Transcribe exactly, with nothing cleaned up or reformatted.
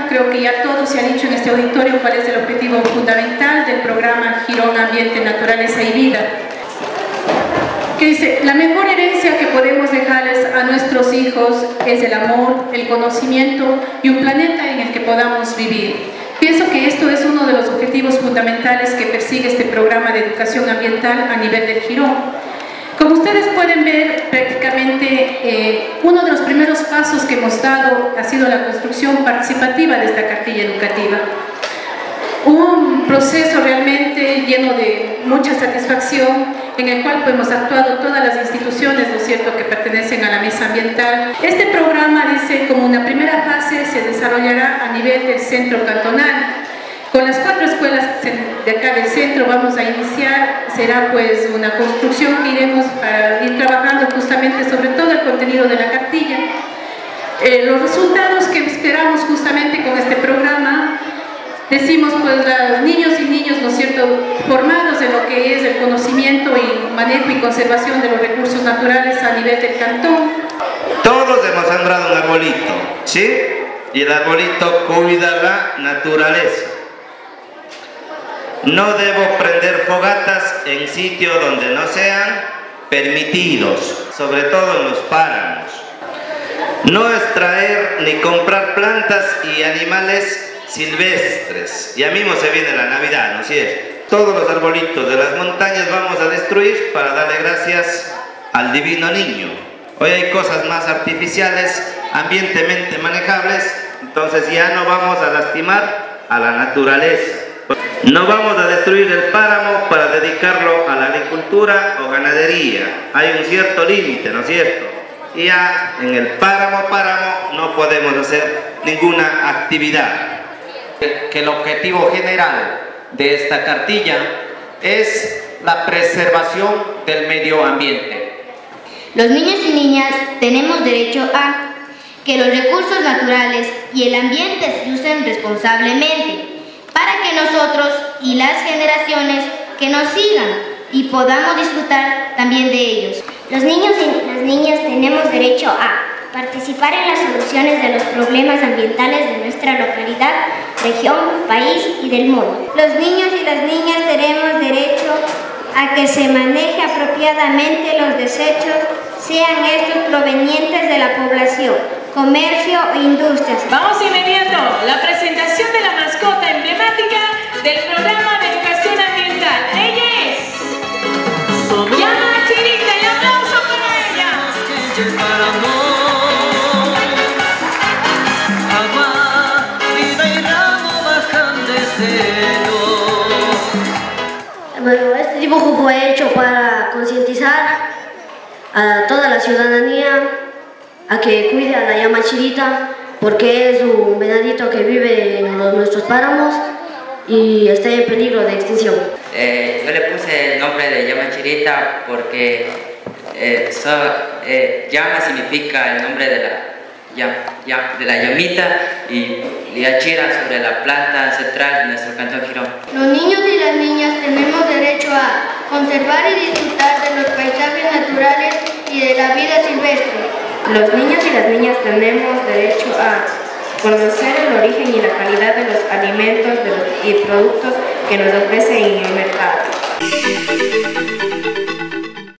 creo que ya todo se ha dicho en este auditorio cuál es el objetivo fundamental del programa Girón Ambiente, Naturaleza y Vida. Que dice, la mejor herencia que podemos dejarles a nuestros hijos es el amor, el conocimiento y un planeta en el que podamos vivir. Pienso que esto es uno de los objetivos fundamentales que persigue este programa de educación ambiental a nivel del Girón. Como ustedes pueden ver, prácticamente eh, uno de los primeros pasos que hemos dado ha sido la construcción participativa de esta cartilla educativa. Un proceso realmente lleno de mucha satisfacción, en el cual pues, hemos actuado todas las instituciones, ¿no es cierto?, que pertenecen a la mesa ambiental. Este programa, dice, como una primera fase se desarrollará a nivel del centro cantonal. Con las cuatro escuelas de acá del centro vamos a iniciar, será pues una construcción que iremos a ir trabajando justamente sobre todo el contenido de la cartilla. Eh, los resultados que esperamos justamente con este programa, decimos pues los niños y niños, ¿no es cierto?, formados en lo que es el conocimiento y manejo y conservación de los recursos naturales a nivel del cantón. Todos hemos sembrado un arbolito, ¿sí? Y el arbolito cuida la naturaleza. No debo prender fogatas en sitios donde no sean permitidos, sobre todo en los páramos. No extraer ni comprar plantas y animales silvestres. Ya mismo se viene la Navidad, ¿no es cierto? Todos los arbolitos de las montañas vamos a destruir para darle gracias al divino niño. Hoy hay cosas más artificiales, ambientemente manejables, entonces ya no vamos a lastimar a la naturaleza. No vamos a destruir el páramo para dedicarlo a la agricultura o ganadería. Hay un cierto límite, ¿no es cierto? Y ya en el páramo, páramo, no podemos hacer ninguna actividad. Que el objetivo general de esta cartilla es la preservación del medio ambiente. Los niños y niñas tenemos derecho a que los recursos naturales y el ambiente se usen responsablemente, para que nosotros y las generaciones que nos sigan y podamos disfrutar también de ellos. Los niños y las niñas tenemos derecho a participar en las soluciones de los problemas ambientales de nuestra localidad, región, país y del mundo. Los niños y las niñas tenemos derecho a que se maneje apropiadamente los desechos, sean estos provenientes de la población, comercio o industrias. Vamos inmediato, la presentación de la mascota emblemática del programa de educación ambiental. Ella es Llama Chirita, el aplauso para ella. Bueno, este dibujo fue hecho para concientizar a toda la ciudadanía a que cuide a la llama chirita, porque es un venadito que vive en los, nuestros páramos y está en peligro de extinción. Eh, yo le puse el nombre de llama chirita porque eh, so, eh, llama significa el nombre de la, ya, ya, de la llamita y Liachira sobre la planta ancestral de nuestro cantón Girón. Los niños y las niñas tenemos derecho a conservar y disfrutar de los paisajes naturales y de la vida silvestre. Los niños y las niñas tenemos derecho a conocer el origen y la calidad de los alimentos de los, y productos que nos ofrecen en el mercado.